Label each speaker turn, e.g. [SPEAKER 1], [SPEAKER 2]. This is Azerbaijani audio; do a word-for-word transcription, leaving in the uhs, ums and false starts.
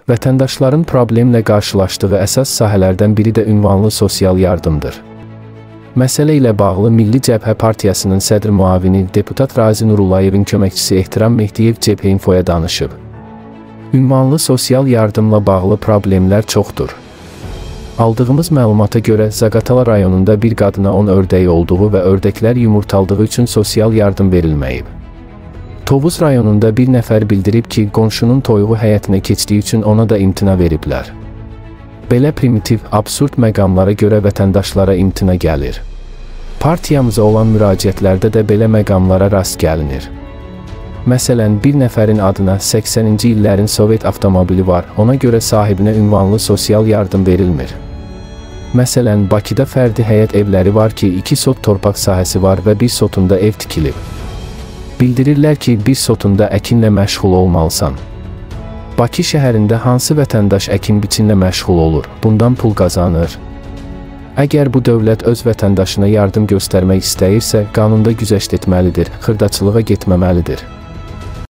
[SPEAKER 1] Vətəndaşların problemlə qarşılaşdığı əsas sahələrdən biri də ünvanlı sosial yardımdır. Məsələ ilə bağlı Milli Cəbhə Partiyasının sədr müavini deputat Razi Nurullayevin köməkçisi Ehtiram Mehdiyev Cəbhə-Infoya danışıb. Ünvanlı sosial yardımla bağlı problemlər çoxdur. Aldığımız məlumata görə Zaqatala rayonunda bir qadına on ördəyi olduğu və ördəklər yumurtaldığı üçün sosial yardım verilməyib. Tovuz rayonunda bir nəfər bildirib ki, qonşunun toyuğu həyətinə keçdiyi üçün ona da imtina veriblər. Belə primitiv, absurd məqamlara görə vətəndaşlara imtina gəlir. Partiyamıza olan müraciətlərdə də belə məqamlara rast gəlinir. Məsələn, bir nəfərin adına səksəninci illərin Sovet avtomobili var, ona görə sahibinə ünvanlı sosial yardım verilmir. Məsələn, Bakıda fərdi həyət evləri var ki, iki sot torpaq sahəsi var və bir sotunda ev tikilib. Bildirirlər ki, bir sotunda əkinlə məşğul olmalısan. Bakı şəhərində hansı vətəndaş əkin biçinlə məşğul olur, bundan pul qazanır? Əgər bu dövlət öz vətəndaşına yardım göstərmək istəyirsə, qanunda güzəşt etməlidir, xırdaçılığa getməməlidir.